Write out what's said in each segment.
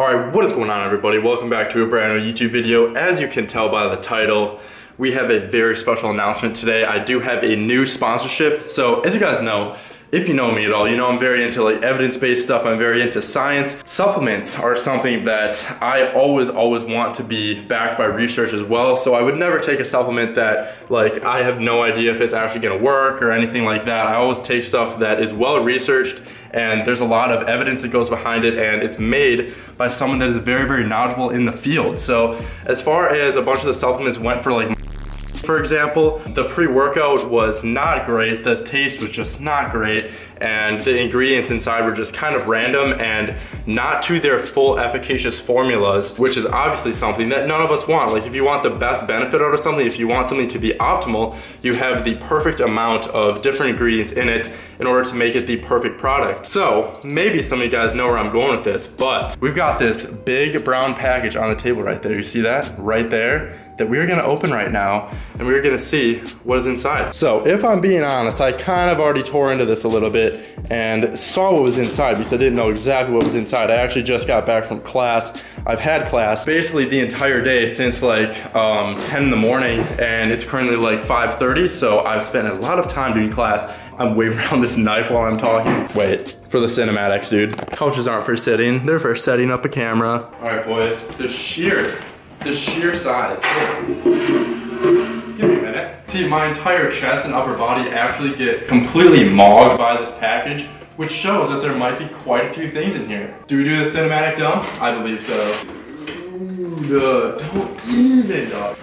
Alright, what is going on everybody? Welcome back to a brand new YouTube video. As you can tell by the title, we have a very special announcement today. I do have a new sponsorship. So as you guys know, if you know me at all, you know I'm very into like evidence-based stuff. I'm very into science. Supplements are something that I always want to be backed by research as well. So I would never take a supplement that like I have no idea if it's actually gonna work or anything like that. I always take stuff that is well researched and there's a lot of evidence that goes behind it, and it's made by someone that is very knowledgeable in the field. So as far as a bunch of the supplements went for like, for example, the pre-workout was not great, the taste was just not great, and the ingredients inside were just kind of random and not to their full efficacious formulas, which is obviously something that none of us want. Like if you want the best benefit out of something, if you want something to be optimal, you have the perfect amount of different ingredients in it in order to make it the perfect product. So maybe some of you guys know where I'm going with this, but we've got this big brown package on the table right there. You see that right there? That we're gonna open right now, and we're gonna see what is inside. So if I'm being honest, I kind of already tore into this a little bit and saw what was inside because I didn't know exactly what was inside. I actually just got back from class. I've had class basically the entire day since like 10 in the morning, and it's currently like 5:30, so I've spent a lot of time doing class. I'm waving around this knife while I'm talking. Wait, for the cinematics, dude. Couches aren't for sitting, they're for setting up a camera. All right, boys, the sheer size. Give me a minute. See, my entire chest and upper body actually get completely mauled by this package, which shows that there might be quite a few things in here. Do we do the cinematic dump? I believe so. Ooh, don't even, dog.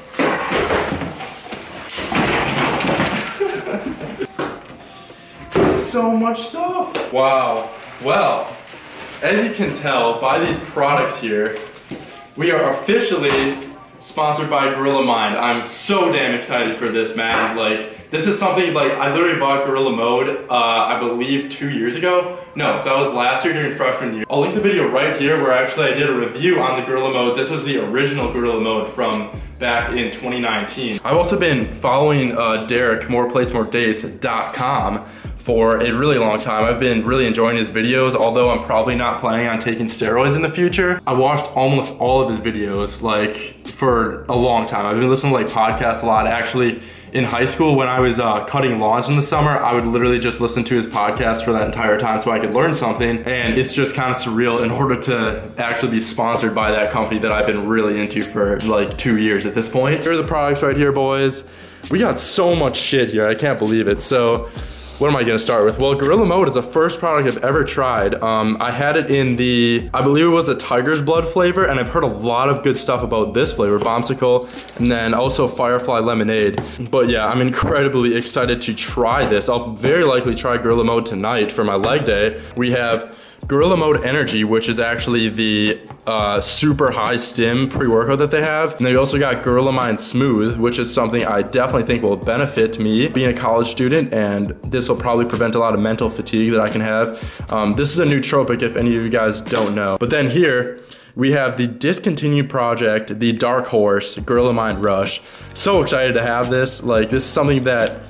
So much stuff. Wow. Well, as you can tell by these products here, we are officially sponsored by Gorilla Mind. I'm so damn excited for this, man. Like, this is something, like, I literally bought Gorilla Mode, I believe 2 years ago. No, that was last year during freshman year. I'll link the video right here where actually I did a review on the Gorilla Mode. This was the original Gorilla Mode from back in 2019. I've also been following Derek, moreplatesmoredates.com, for a really long time. I've been really enjoying his videos, although I'm probably not planning on taking steroids in the future. I watched almost all of his videos like for a long time. I've been listening to like podcasts a lot. Actually, in high school when I was cutting lawns in the summer, I would literally just listen to his podcast for that entire time so I could learn something. And it's just kind of surreal in order to actually be sponsored by that company that I've been really into for like 2 years at this point. Here are the products right here, boys. We got so much shit here, I can't believe it. So, what am I gonna start with? Well, Gorilla Mode is the first product I've ever tried. I had it in the, I believe it was a Tiger's Blood flavor, and I've heard a lot of good stuff about this flavor, Bombsicle, and then also Firefly Lemonade. But yeah, I'm incredibly excited to try this. I'll very likely try Gorilla Mode tonight for my leg day. We have Gorilla Mode Energy, which is actually the super high stim pre-workout that they have. And they also got Gorilla Mind Smooth, which is something I definitely think will benefit me being a college student, and this will probably prevent a lot of mental fatigue that I can have. This is a nootropic if any of you guys don't know. But then here, we have the discontinued project, the Dark Horse Gorilla Mind Rush. So excited to have this. Like, this is something that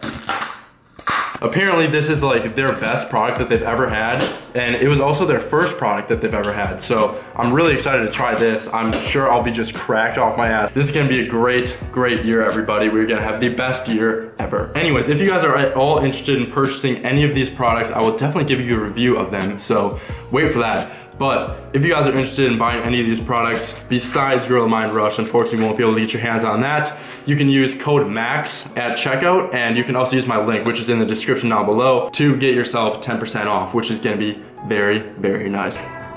apparently this is like their best product that they've ever had, and it was also their first product that they've ever had. So I'm really excited to try this. I'm sure I'll be just cracked off my ass. This is gonna be a great year, everybody. We're gonna have the best year ever. Anyways, if you guys are at all interested in purchasing any of these products, I will definitely give you a review of them, so wait for that. But if you guys are interested in buying any of these products besides Gorilla Mind Rush, unfortunately you won't be able to get your hands on that. You can use code MAX at checkout, and you can also use my link, which is in the description down below, to get yourself 10% off, which is gonna be very nice.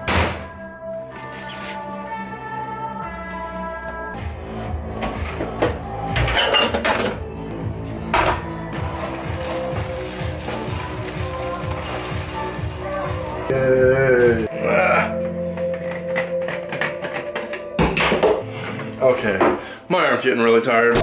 Okay, my arm's getting really tired.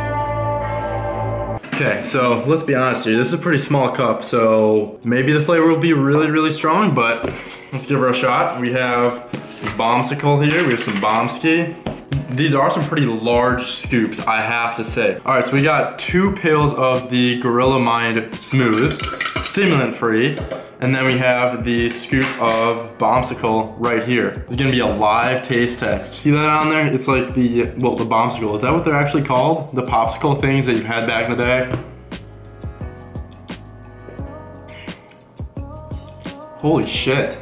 Okay, so let's be honest here. This is a pretty small cup, so maybe the flavor will be really strong, but let's give her a shot. We have Bombsicle here, we have some Bombski. These are some pretty large scoops, I have to say. All right, so we got 2 pills of the Gorilla Mind Smooth. stimulant free. And then we have the scoop of Bombsicle right here. It's gonna be a live taste test. See that on there? It's like the Bombsicle. Is that what they're actually called? The popsicle things that you've had back in the day? Holy shit.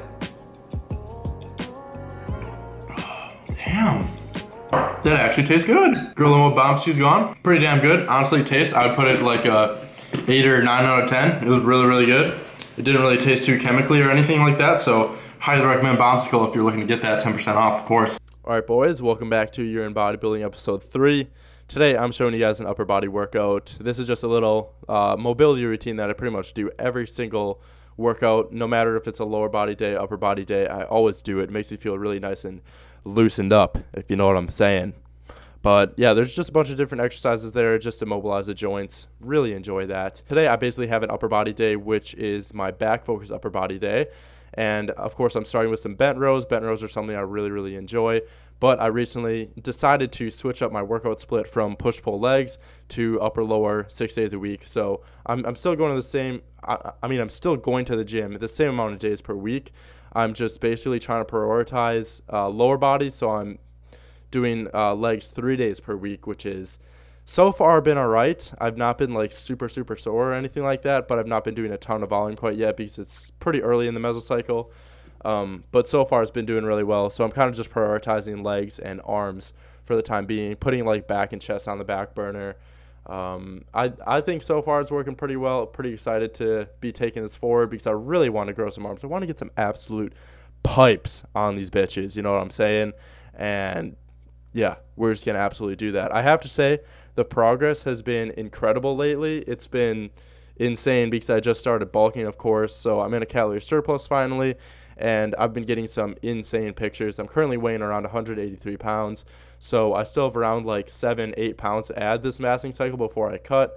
Damn. That actually tastes good. Gorilla Mode Bombsicle's gone. Pretty damn good. Honestly, taste, I would put it like a 8 or 9 out of 10. It was really, really good. It didn't really taste too chemically or anything like that, so highly recommend Bombsicle if you're looking to get that 10% off, of course. Alright boys, welcome back to You're in Bodybuilding episode 3. Today I'm showing you guys an upper body workout. This is just a little mobility routine that I pretty much do every single workout, no matter if it's a lower body day, upper body day. I always do it. It makes me feel really nice and loosened up, if you know what I'm saying. But yeah, there's just a bunch of different exercises there just to mobilize the joints. Really enjoy that. Today I basically have an upper body day, which is my back focused upper body day. And of course I'm starting with some bent rows. Bent rows are something I really enjoy. But I recently decided to switch up my workout split from push-pull legs to upper-lower 6 days a week. So I'm still going to the same, I'm still going to the gym the same amount of days per week. I'm just basically trying to prioritize lower body. So I'm doing legs 3 days per week, which is so far been all right. I've not been like super sore or anything like that, but I've not been doing a ton of volume quite yet because it's pretty early in the mesocycle. But so far it's been doing really well. So I'm kind of just prioritizing legs and arms for the time being, putting like back and chest on the back burner. I think so far it's working pretty well. Pretty excited to be taking this forward because I really want to grow some arms. I want to get some absolute pipes on these bitches, you know what I'm saying? And yeah, we're just going to absolutely do that. I have to say, the progress has been incredible lately. It's been insane because I just started bulking, of course, so I'm in a calorie surplus finally, and I've been getting some insane pictures. I'm currently weighing around 183 pounds, so I still have around like 7-8 pounds to add this massing cycle before I cut.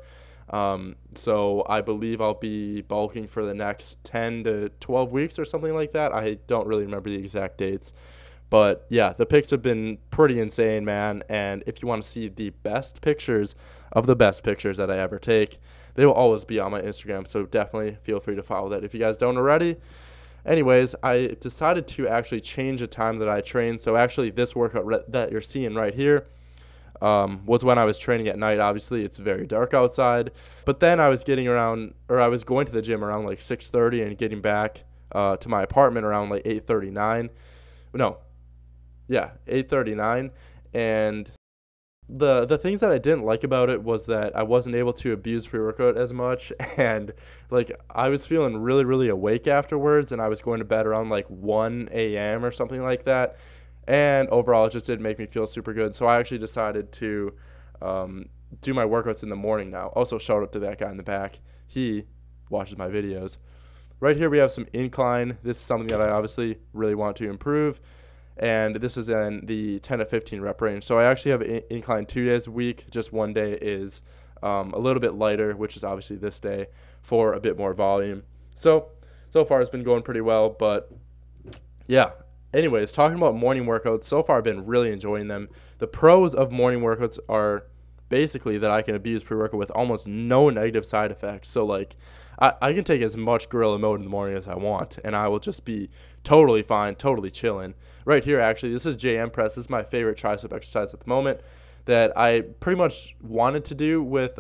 So I believe I'll be bulking for the next 10 to 12 weeks or something like that. I don't really remember the exact dates. But yeah, the pics have been pretty insane, man. And if you want to see the best pictures of the best pictures that I ever take, they will always be on my Instagram. So definitely feel free to follow that if you guys don't already. Anyways, I decided to actually change the time that I train. So actually this workout that you're seeing right here was when I was training at night. Obviously, it's very dark outside. But then I was going to the gym around like 6:30 and getting back to my apartment around like 8:39. No. Yeah, 8:39, and the things that I didn't like about it was that I wasn't able to abuse pre-workout as much, and like I was feeling really awake afterwards, and I was going to bed around like 1 a.m. or something like that, and overall it just didn't make me feel super good. So I actually decided to do my workouts in the morning now. Also, shout out to that guy in the back. He watches my videos. Right here we have some incline. This is something that I obviously really want to improve. And this is in the 10 to 15 rep range. So I actually have incline 2 days a week. Just one day is a little bit lighter, which is obviously this day, for a bit more volume. So far it's been going pretty well. But yeah, anyways, talking about morning workouts, so far I've been really enjoying them. The pros of morning workouts are basically that I can abuse pre-workout with almost no negative side effects. So like I can take as much gorilla mode in the morning as I want, and I will just be totally fine, totally chilling. Right here, actually, this is JM press. This is my favorite tricep exercise at the moment that I pretty much wanted to do with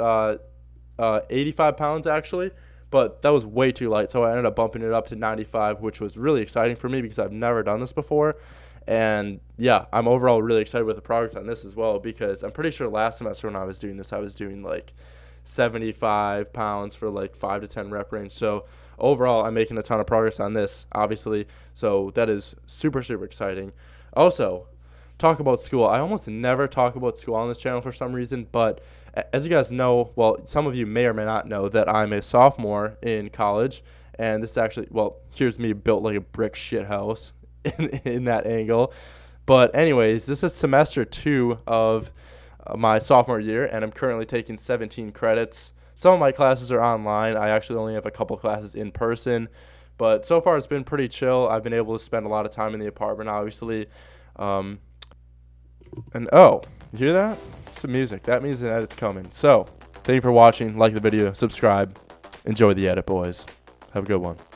85 pounds, actually, but that was way too light, so I ended up bumping it up to 95, which was really exciting for me because I've never done this before. And yeah, I'm overall really excited with the progress on this as well because I'm pretty sure last semester when I was doing this, I was doing like 75 pounds for like 5 to 10 rep range. So overall, I'm making a ton of progress on this, obviously. So that is super exciting. Also, talk about school. I almost never talk about school on this channel for some reason, but as you guys know, well, some of you may or may not know that I'm a sophomore in college, and this actually, well, here's me built like a brick shit house in that angle. But anyways, this is semester 2 of my sophomore year, and I'm currently taking 17 credits. Some of my classes are online. I actually only have a couple classes in person, but so far it's been pretty chill. I've been able to spend a lot of time in the apartment, obviously. And oh, you hear that? Some music. That means an edit's coming. So, thank you for watching. Like the video, subscribe. Enjoy the edit, boys. Have a good one.